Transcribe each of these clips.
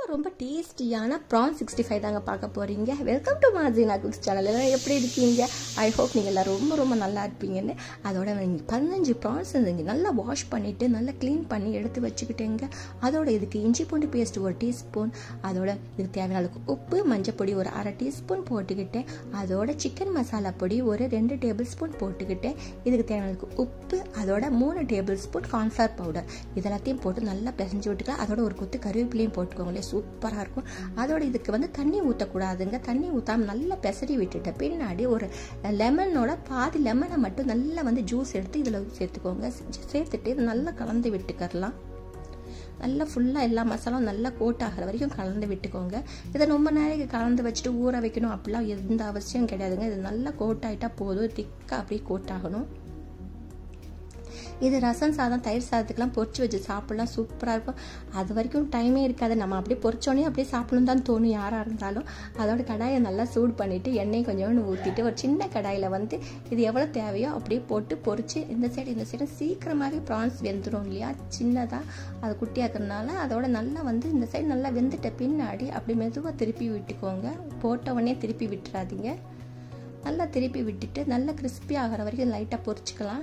ரொம்ப டேஸ்டியான ப்ரான் 65 தாங்க பார்க்க போகிறீங்க. Welcome to Marjina cooks channel. எல்லாம் எப்படி இருக்கீங்க? ஐ ஹோப் நீங்கள் எல்லாம் ரொம்ப ரொம்ப நல்லா இருப்பீங்கன்னு. அதோட 15 ப்ரான்ஸ் இருந்தீங்க நல்லா வாஷ் பண்ணிவிட்டு நல்லா க்ளீன் பண்ணி எடுத்து வச்சுக்கிட்டேங்க. அதோட இதுக்கு இஞ்சி பூண்டு பேஸ்ட் 1 டீஸ்பூன், அதோட இதுக்கு தேவையான அளவுக்கு உப்பு, மஞ்சள் பொடி ஒரு 1/2 டீஸ்பூன் போட்டுக்கிட்டேன். அதோட சிக்கன் மசாலா பொடி ஒரு 2 டேபிள் ஸ்பூன் போட்டுக்கிட்டேன். இதுக்கு தேவையான அளவுக்கு உப்பு, அதோட 3 டேபிள் ஸ்பூன் கார்ன்ஃப்ளவர் பவுடர் இதெல்லாத்தையும் போட்டு நல்லா பிசைஞ்சு விட்டுக்கலாம். அதோட ஒரு கொத்து கருவேப்பிலையும் போட்டுக்கோங்களே, சூப்பராக இருக்கும். அதோட இதுக்கு தண்ணி ஊற்றக்கூடாதுங்க. தண்ணி ஊற்றாமல் நல்லா பெசரி விட்டுட்ட பின்னாடி ஒரு லெமனோட பாதி லெமனை மட்டும் நல்லா ஜூஸ் எடுத்து இதில் சேர்த்துக்கோங்க. சேர்த்துட்டு இது நல்லா கலந்து விட்டுக்கரலாம். நல்லா ஃபுல்லாக எல்லா மசாலாவும் நல்லா கோட் ஆகிற வரைக்கும் கலந்து விட்டுக்கோங்க. இதை ரொம்ப நேரம் கலந்து வச்சுட்டு ஊற வைக்கணும் அப்படிலாம் எந்த அவசியம் கிடையாதுங்க. இது நல்லா கோட் ஆகிட்டா போதும், திக்காக அப்படியே கோட் ஆகணும். இது ரசம் சாதம், தயிர் சாதத்துக்கெல்லாம் பொரிச்சு வச்சு சாப்பிட்லாம், சூப்பராக இருக்கும். அது வரைக்கும் டைமே இருக்காது. நம்ம அப்படியே பொரிச்சோன்னே அப்படியே சாப்பிடணும் தான் தோணும் யாராக இருந்தாலும். அதோட கடாயை நல்லா சூடு பண்ணிவிட்டு எண்ணெய் கொஞ்சோண்டு ஊற்றிட்டு ஒரு சின்ன கடாயில் இது எவ்வளோ தேவையோ அப்படியே போட்டு பொரிச்சு இந்த சைடு சீக்கிரமாகவே ப்ரான்ஸ் வெந்துடும் இல்லையா, சின்னதாக அது குட்டியாக்குறதுனால. அதோட நல்லா இந்த சைடு நல்லா வெந்துட்ட பின்னாடி அப்படி மெதுவாக திருப்பி விட்டுக்கோங்க. போட்ட உடனே திருப்பி விட்டுறாதீங்க. நல்லா திருப்பி விட்டுட்டு நல்லா கிறிஸ்பி ஆகிற வரைக்கும் லைட்டாக பொரிச்சுக்கலாம்.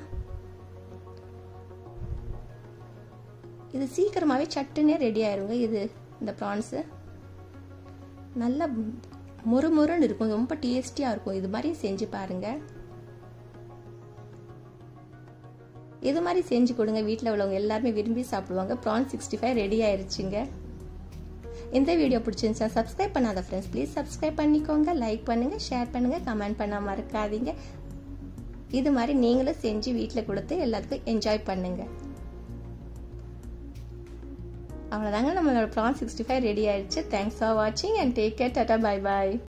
இது சீக்கிரமாகவே சட்டுன்னே ரெடி ஆயிருங்க. இது இந்த ப்ரான்ஸு நல்லா மொறுமொறுன்னு இருக்கும், ரொம்ப டேஸ்டியாக இருக்கும். இது மாதிரி செஞ்சு பாருங்கள். இது மாதிரி செஞ்சு கொடுங்க, வீட்டில் உள்ளவங்க எல்லாருமே விரும்பி சாப்பிடுவாங்க. ப்ரான் 65 ரெடி ஆயிருச்சுங்க. இந்த வீடியோ பிடிச்சிருந்துச்சா சப்ஸ்கிரைப் பண்ணாத ஃப்ரெண்ட்ஸ் ப்ளீஸ் சப்ஸ்கிரைப் பண்ணிக்கோங்க. லைக் பண்ணுங்கள், ஷேர் பண்ணுங்கள், கமெண்ட் பண்ண மறக்காதீங்க. இது மாதிரி நீங்களும் செஞ்சு வீட்டில் கொடுத்து எல்லாத்துக்கும் என்ஜாய் பண்ணுங்கள். அவ்வளோதாங்க, நம்மளோட ப்ரான் 65 ரெடி ஆயிடுச்சு. தேங்க்ஸ் ஃபார் வாட்சிங் and take care. Tata, bye bye.